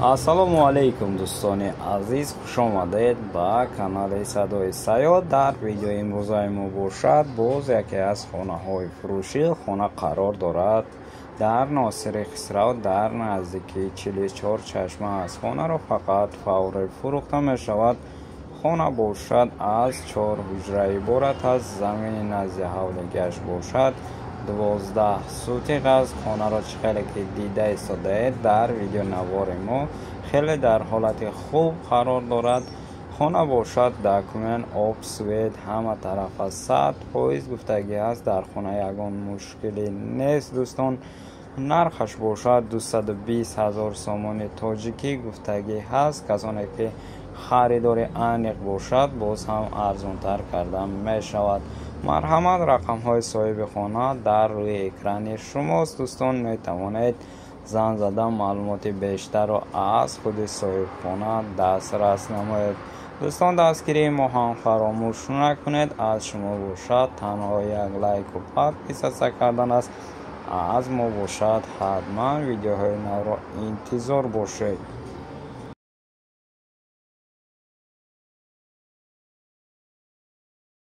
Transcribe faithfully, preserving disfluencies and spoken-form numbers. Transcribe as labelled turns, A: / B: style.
A: ассалому алайкум дӯстони азиз, хуш омадед ба канали Садои Саёҳ. Дар видеои имрӯзаи мо бошад, боз яке аз хонаҳои фурӯшӣ хона қарор дорад дар Носири Хисрав дар наздикии чилу чор чашма аст. Хонаро фақат фавре фурӯхта мешавад. хона бошад аз чор ҳуҷра иборат аст. Замини назди ҳавли гашт бошад. дувоздаҳ сутиқ аст. хонаро чӣ хеле ки дида истодаед дар видеонавори мо хеле дар ҳолати хуб қарор дорад. хона бошад документ об свет ҳама тарафа сад фоиз гуфтагӣ аст. дар хона ягон мушкилӣ нест дӯстон. нархаш бошад дусаду бист ҳазор сомони тоҷикӣ гуфтагӣ ҳаст. касоне ки харидори аниқ бошад боз ҳам арзонтар карда мешавад. марҳамат, рақамҳои соҳиби хона дар рӯи экрани шумост. дӯстон метавонед зан зада маълумоти бештарро аз худи соҳибхона дастрас намоед. дӯстон дастгирии мо ҳам фаромӯш накунед. аз шумо бошад танҳо як лайку подписатсия кардан аст. аз мо бошад ҳатман видеоҳои навро интизор бошед.